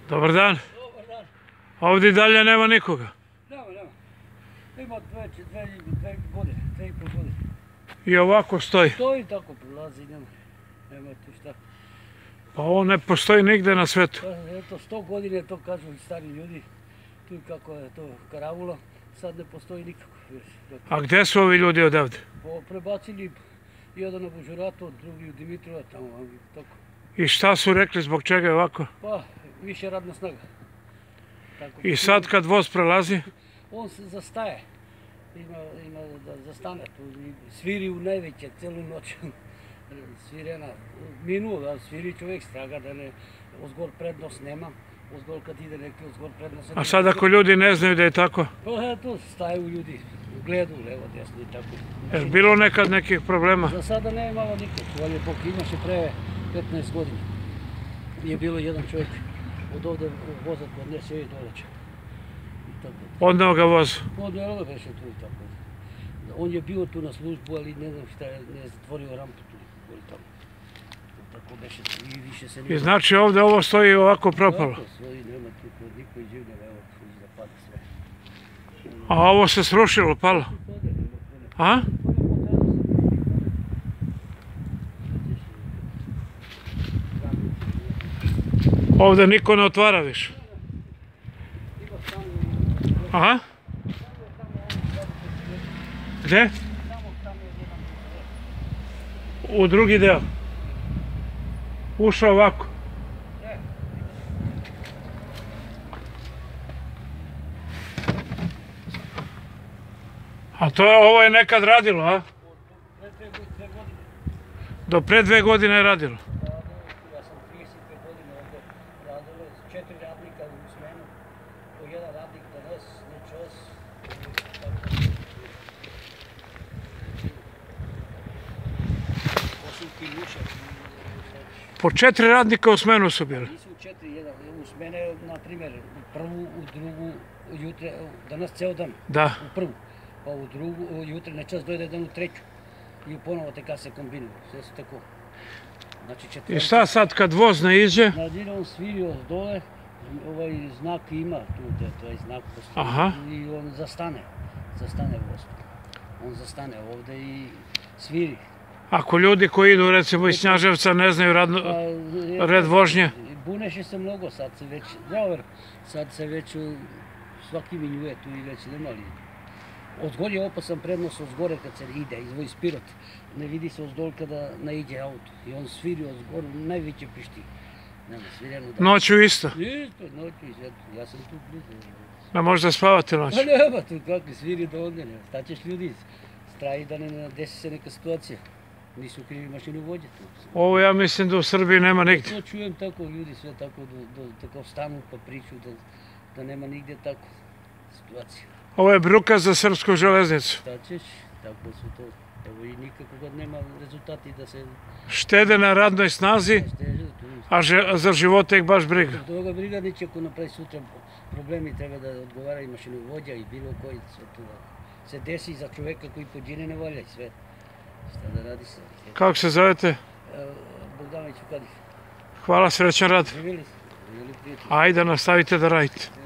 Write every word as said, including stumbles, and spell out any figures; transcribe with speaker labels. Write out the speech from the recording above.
Speaker 1: Dobar dan.
Speaker 2: Dobar dan.
Speaker 1: Ovdje dalje nema nikoga?
Speaker 2: Nema, nema. Ima dve, dve, dve godine, dve i pol godine.
Speaker 1: I ovako stoji?
Speaker 2: Stoji tako, prolazi, nema, nema tu šta.
Speaker 1: Pa ovo ne postoji nigde na svetu.
Speaker 2: Pa eto, sto godine to kažu i stari ljudi. Tu kako je to karavulo, sad ne postoji nikako.
Speaker 1: A gde su ovi ljudi odavde?
Speaker 2: Prebacili jedan u Božuratu, drugi u Dimitrova, tamo, tako.
Speaker 1: I šta su rekli, zbog čega je ovako?
Speaker 2: Pa, više radna snaga.
Speaker 1: I sad kad voz prelazi?
Speaker 2: On se zastaje. Ima, ima da zastane tu, sviri u najveće, celu noć. Svirena, minuo, da sviri čovjek straga da ne, ozgor prednost nema. Ozgor kad ide neki ozgor prednost.
Speaker 1: A sad ako ljudi ne znaju da je tako?
Speaker 2: Pa eto, staju ljudi, gledu levo, desno i tako.
Speaker 1: Je bilo nekad nekih problema?
Speaker 2: Za sada ne je malo nikog, ali pok imaše pre petnaest godina. Je bilo jedan čovjek od ovde vozat kod nese i doleće.
Speaker 1: Odneo ga voz?
Speaker 2: Odneo ga beše tu i tako. On je bio tu na službu, ali ne znam šta je, ne zatvorio rampu tu. Tako beše tu i više se nije...
Speaker 1: I znači ovde ovo stoji ovako propalo?
Speaker 2: Ovako stoji, nema tu kod niko i živne, evo, da pada sve.
Speaker 1: A ovo se srušilo, palo? A? Ovde niko ne otvara više? Aha? Gde? U drugi deo? Ušao ovako? A to je, ovo je nekad radilo, a? Do pre dve godine je radilo.
Speaker 2: Ja sam trideset pet godina ovdje radilo, četiri radnika u smenu, po jedan radnik danas, nečas. Osim ti muša.
Speaker 1: Po četiri radnika u smenu su bili?
Speaker 2: Nisu četiri, jedan, u smene, na primjer, u prvu, u drugu, jutre, danas ceo dan.
Speaker 1: Da.
Speaker 2: U prvu, pa u drugu, jutre, nečas dojde dan u treću. I ponovo teka se kombinuju, sve su tako.
Speaker 1: I šta sad kad voz ne iđe?
Speaker 2: Nadire on svirio dole, ovaj znak ima tu, to je znak postoji.
Speaker 1: Aha.
Speaker 2: I on zastane, zastane voz. On zastane ovde i sviri.
Speaker 1: Ako ljudi koji idu recimo iz Knjaževca ne znaju red vožnje?
Speaker 2: Buneše se mnogo, sad se već, dobro, sad se već svaki minjuje tu i već nema li. Ozgor je opasan prednost ozgore kad se ide, izvoji spirot. Ne vidi se ozgor kada naiđe auto. I on sviri ozgor, najveće pišti.
Speaker 1: Noću isto?
Speaker 2: Isto, noću isto. Ja sam tu blizu.
Speaker 1: Da možda spavate noću?
Speaker 2: Pa nema tu kakvi sviri do ovdje. Šta ćeš ljudi? Straji da ne desi se neka situacija. Nisu krivi mašinu vođe tu.
Speaker 1: Ovo ja mislim da u Srbiji nema nigdje.
Speaker 2: To čujem tako, ljudi sve tako, tako stanu pa priču da nema nigdje tako situacija.
Speaker 1: Ovo je bruka za srpsku železnicu.
Speaker 2: Šta ćeš, tako su to. Evo i nikako god nema rezultati da se...
Speaker 1: Štede na radnoj snazi, a za živote ih baš briga.
Speaker 2: Od toga briga neće ako napravi sutra problemi, treba da odgovara i mašinovođa i bilo koji sve to da se desi za čoveka koji pođine ne valja i sve. Šta da radi se?
Speaker 1: Kako se zovete?
Speaker 2: Bogdanović Vukadif.
Speaker 1: Hvala, srećan rad.
Speaker 2: Živjeli ste, živjeli prijatelji.
Speaker 1: Ajde, nastavite da radite.